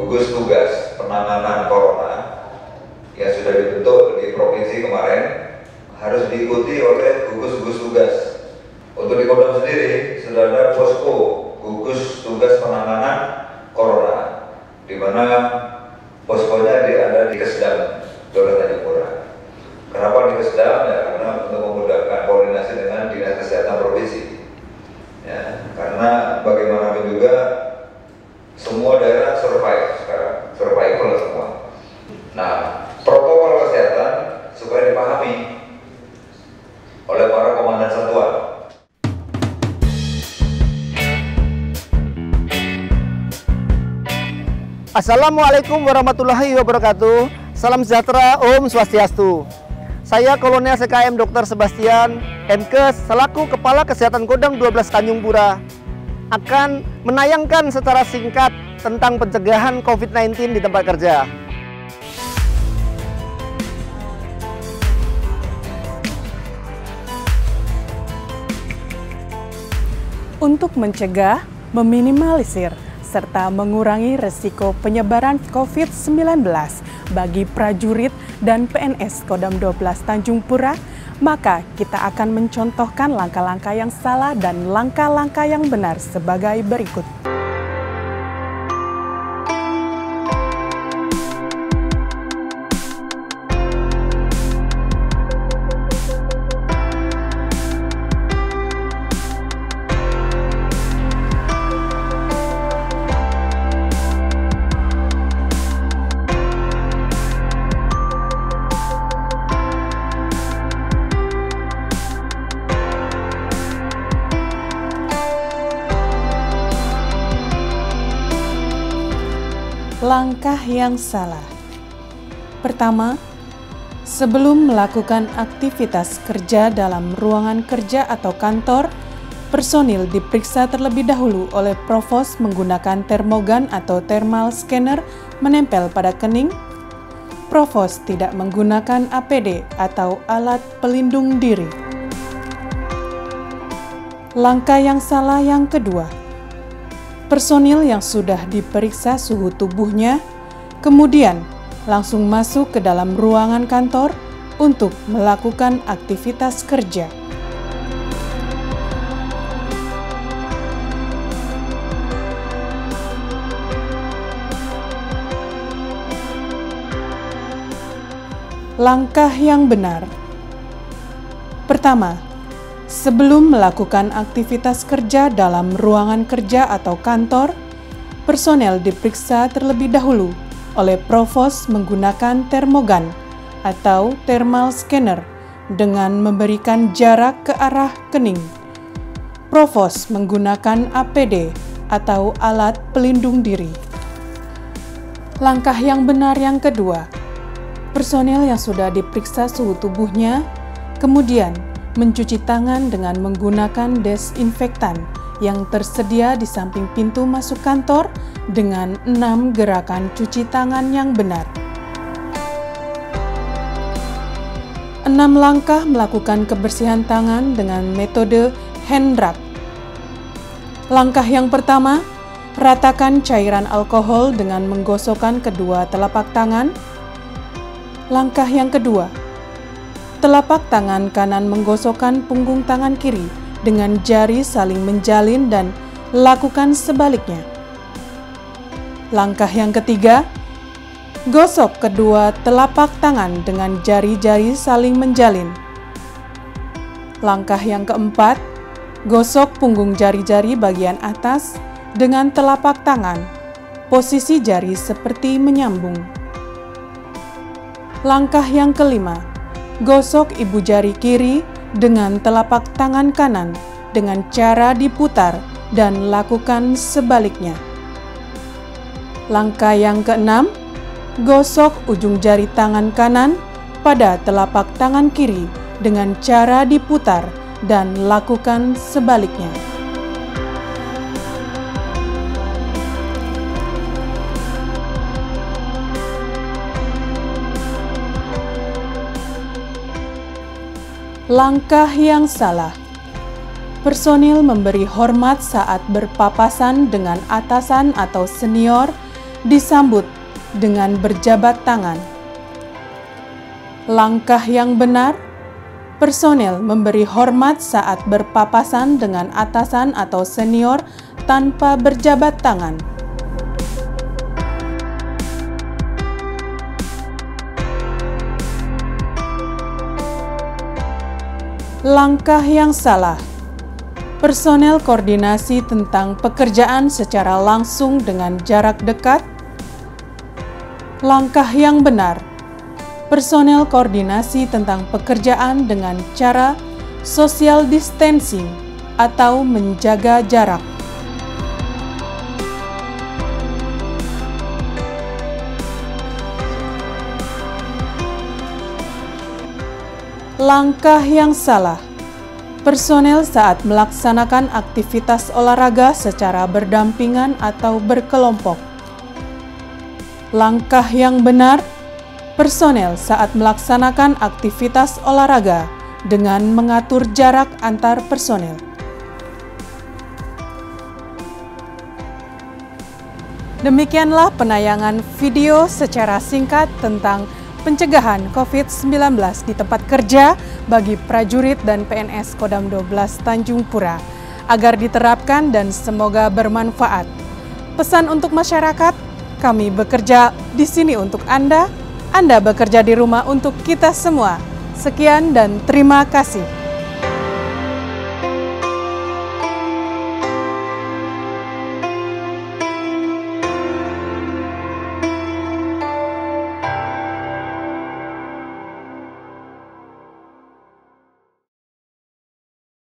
gugus tugas penanganan corona yang sudah dibentuk di provinsi kemarin harus diikuti oleh gugus tugas. Untuk di Kodam sendiri sudah ada posko gugus tugas penanganan corona, di mana poskonya ada di Kesedam, Daerah Tanjung Pura. Kenapa di Kesedam? Ya karena untuk memudahkan koordinasi dengan Dinas Kesehatan Provinsi. Ya, karena bagaimanapun juga semua daerah survive sekarang, survival semua. Nah, protokol kesehatan supaya dipahami oleh para komandan satuan. Assalamualaikum warahmatullahi wabarakatuh. Salam sejahtera, Om Swastiastu. Saya Kolonel CKM Dr. Sebastian, MKes, selaku Kepala Kesehatan Kodam 12 Tanjung Pura, akan menayangkan secara singkat tentang pencegahan COVID-19 di tempat kerja. Untuk mencegah, meminimalisir, serta mengurangi resiko penyebaran COVID-19 bagi prajurit dan PNS Kodam 12 Tanjung Pura, maka kita akan mencontohkan langkah-langkah yang salah dan langkah-langkah yang benar sebagai berikut. Langkah yang salah. Pertama, sebelum melakukan aktivitas kerja dalam ruangan kerja atau kantor, personil diperiksa terlebih dahulu oleh provos menggunakan termogan atau thermal scanner menempel pada kening. Provos tidak menggunakan APD atau alat pelindung diri. Langkah yang salah yang kedua. Personil yang sudah diperiksa suhu tubuhnya, kemudian langsung masuk ke dalam ruangan kantor untuk melakukan aktivitas kerja. Langkah yang benar. Pertama, sebelum melakukan aktivitas kerja dalam ruangan kerja atau kantor, personel diperiksa terlebih dahulu oleh provos menggunakan termogan atau thermal scanner dengan memberikan jarak ke arah kening. Provos menggunakan APD atau alat pelindung diri. Langkah yang benar yang kedua, personel yang sudah diperiksa suhu tubuhnya, kemudian mencuci tangan dengan menggunakan desinfektan yang tersedia di samping pintu masuk kantor dengan 6 gerakan cuci tangan yang benar. 6 langkah melakukan kebersihan tangan dengan metode hand rub. Langkah yang pertama, ratakan cairan alkohol dengan menggosokkan kedua telapak tangan. Langkah yang kedua, telapak tangan kanan menggosokkan punggung tangan kiri dengan jari saling menjalin dan lakukan sebaliknya. Langkah yang ketiga, gosok kedua telapak tangan dengan jari-jari saling menjalin. Langkah yang keempat, gosok punggung jari-jari bagian atas dengan telapak tangan, posisi jari seperti menyambung. Langkah yang kelima, gosok ibu jari kiri dengan telapak tangan kanan dengan cara diputar dan lakukan sebaliknya. Langkah yang keenam, gosok ujung jari tangan kanan pada telapak tangan kiri dengan cara diputar dan lakukan sebaliknya. Langkah yang salah. Personil memberi hormat saat berpapasan dengan atasan atau senior disambut dengan berjabat tangan. Langkah yang benar, personel memberi hormat saat berpapasan dengan atasan atau senior tanpa berjabat tangan. Langkah yang salah, personel koordinasi tentang pekerjaan secara langsung dengan jarak dekat. Langkah yang benar, personel koordinasi tentang pekerjaan dengan cara social distancing atau menjaga jarak. Langkah yang salah, personel saat melaksanakan aktivitas olahraga secara berdampingan atau berkelompok. Langkah yang benar, personel saat melaksanakan aktivitas olahraga dengan mengatur jarak antar personel. Demikianlah penayangan video secara singkat tentang pencegahan COVID-19 di tempat kerja bagi prajurit dan PNS Kodam 12 Tanjung Pura agar diterapkan dan semoga bermanfaat. Pesan untuk masyarakat, kami bekerja di sini untuk Anda bekerja di rumah untuk kita semua. Sekian dan terima kasih.